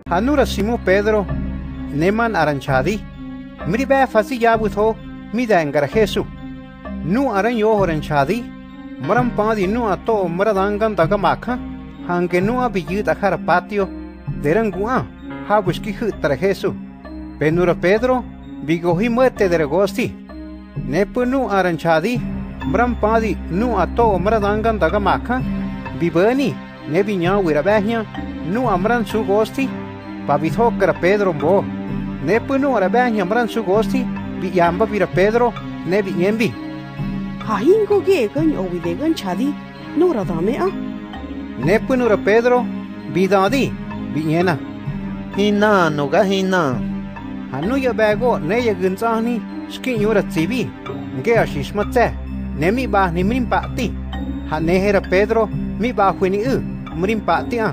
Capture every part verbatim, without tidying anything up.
Hanura Simo Pedro, Neman Aranchadi, Miribe Fasi Yabutho, Mida Engara Jesu, Nu Aranyo Oranchadi, Maram Padi Nu Ato Maradangan Dagamaka, Hangenua Biyut Akara Patio, Derangua, Habuski Hutra Jesu, Penura Pedro, Bigohi Muerte de Regosti, Nepunu Aranchadi, Maram Padi Nu Ato Maradangan Dagamaka, Bibani, Nebinya Wirabahia, Nu Amran Sugosti, Pabithokara Pedro Bo, Nepunu Arabahia Amran Sugosti, Biyamba Vira Pedro, Nebi Yembi. Hahingo Gegan or Videgan Chadi, Nora Damea? Nepunura Pedro, Bidadi, Biena. Hina, Noga Hina. Hanuya Bago, Neya Gunzani, Skin Yura Tibi, Gea Shishmate, Nemi Ba Nimrim Pati, Hanehera Pedro, Mi Ba Winnie U, Mrim Patia.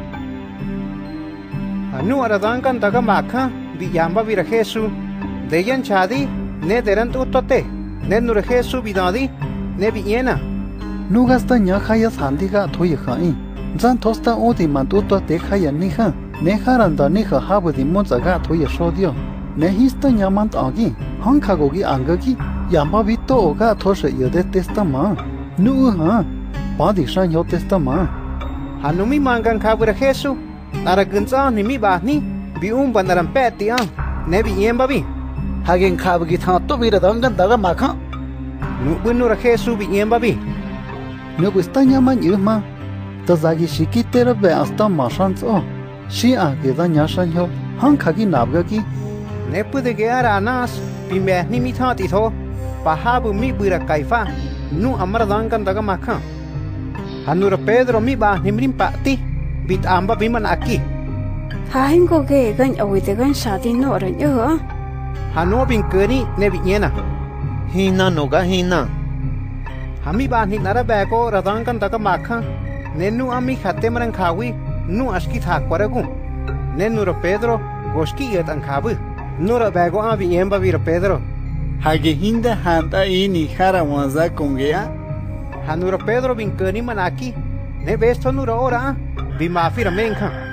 Hanu Aradangan Dagamaka, Biyamba Vira Jesu, Deyan Chadi, Nederant Utote, Nenura Jesu Bidadi, Nebiena. Nugasta Nyahaya Sandiga Toyahai, Zan Tosta Odi Mantuto de Haya Niha, Neharanda Niha Habudi Mozaga Toya Shodio, Nehista Yamant Agi, Hankagogi Angagi, Yamba Vito Oga Tosha Yode Testama, Nuha, Badi Shan Yo Testama. Hanumi Mangan Kabura Jesu, Naragunza Nimi Bahni, Bium Bandarampetia, Nebi Yembabi. Hagen Kabagi Tato Viradangan Dagamaka. Nubunura Jesu Biyembabi. Nugusta Yaman Yuma, Tazagi Shikitera Be Asta Mashans O, Shia Gida Nyashanyo, Hankagi Nabgagi, Nepu de Geara Anas, Bimbe Nimitatiho, Pahabu Mibura Kaifa, Nu Amaradangan Dagamaka. Hanura Pedro Miba Nimrim Pati, Bit Amba Biman Aki. Hahingo Gegan or Videgan Shadi Nora Yo. Hanu Binkuri Nebiena. Hina, Noga Hina. Hamiba Hinara Bago, Radangan Dagamaka, Nenu Ami Hateman Kawi, Nu Ashki Takwaragu, Nenura Pedro, Goski Yet and Kabu, Nura Bago Avi Yemba Vira Pedro. Hagehinda Hanta ini Harawaza Kongea. Hanura Pedro Binkuri Manaki, Nebesto Nura Ora, Bimafira Menka.